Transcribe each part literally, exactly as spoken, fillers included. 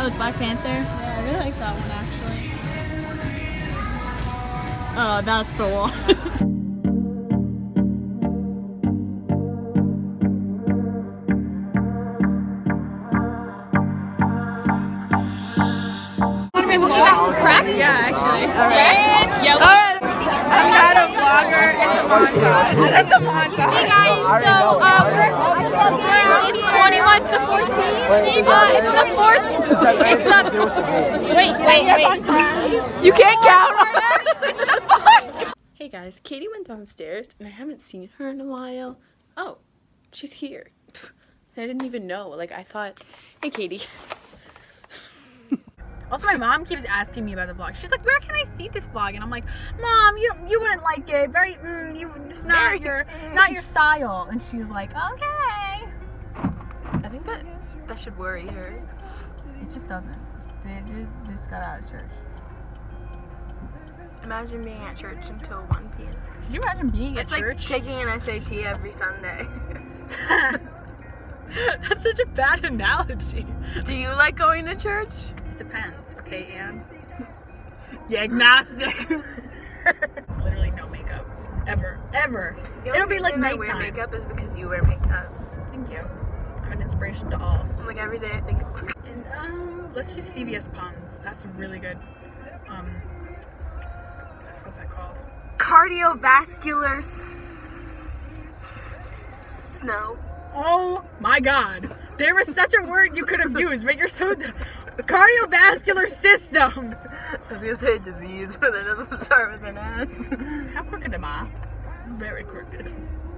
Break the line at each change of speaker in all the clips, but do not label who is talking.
Oh, it's Black Panther?
Yeah, I really like that one actually.
Oh, that's the one.
Crack? Yeah, actually.
Alright. It's yellow.
I'm not a vlogger, it's a montage. It's a montage.
Hey guys, so uh, we're it's twenty-one to fourteen. Uh, it's the fourth. It's the. Wait, wait, wait.
You can't count.
It's the fourth.
Hey guys, Katie went downstairs and I haven't seen her in a while. Oh, she's here. I didn't even know. Like, I thought, hey Katie.
Also, my mom keeps asking me about the vlog. She's like, "Where can I see this vlog?" And I'm like, "Mom, you you wouldn't like it. Very, mm, you it's not Very, your not your style." And she's like, "Okay."
I think that that should worry her.
It just doesn't. They just, just got out of church.
Imagine being at church until one p m
Can you imagine being
it's
at
like
church?
taking an S A T every Sunday.
That's such a bad analogy.
Do you like going to church?
It depends, okay, Anne? You agnostic. It's literally no makeup. Ever. Ever. It'll be like nighttime.
I wear makeup is because you wear makeup.
Thank you. I'm an inspiration to all.
Like every day I think of
And um let's do C V S puns. That's really good. Um what's that called?
Cardiovascular s snow.
Oh my god. There was such a word you could have used, but you're so d cardiovascular system.
I was gonna say disease, but it doesn't start with an S.
How crooked am I? Very crooked.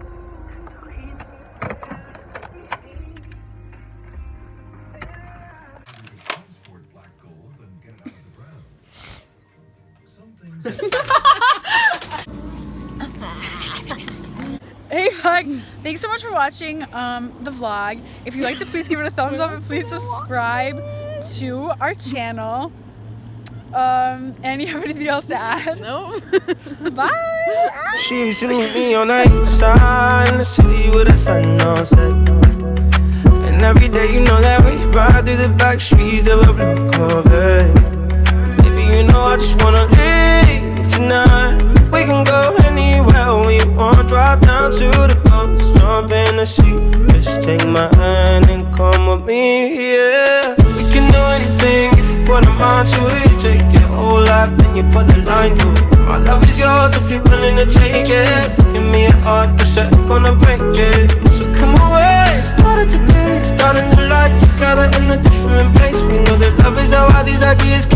Hey vlog, thanks so much for watching um, the vlog. If you liked it, please give it a thumbs up and please subscribe to our channel. Um, and you have anything else to add?
No.
Bye!
She used to meet me on the east side in the city with the sun on set. And every day you know that we ride through the back streets of a blue Corvette. Baby, you know I just wanna leave tonight. We can go anywhere we want. Drive down to the coast, jump in the sea. Just take my hand and come with me, yeah. We can do anything if you put a mind to it. Take your whole life, then you put a line through it. My love is yours if you're willing to take it. Give me a heart that's gonna break it. So come away, started today. Start a new life together in a different place. We know that love is how all these ideas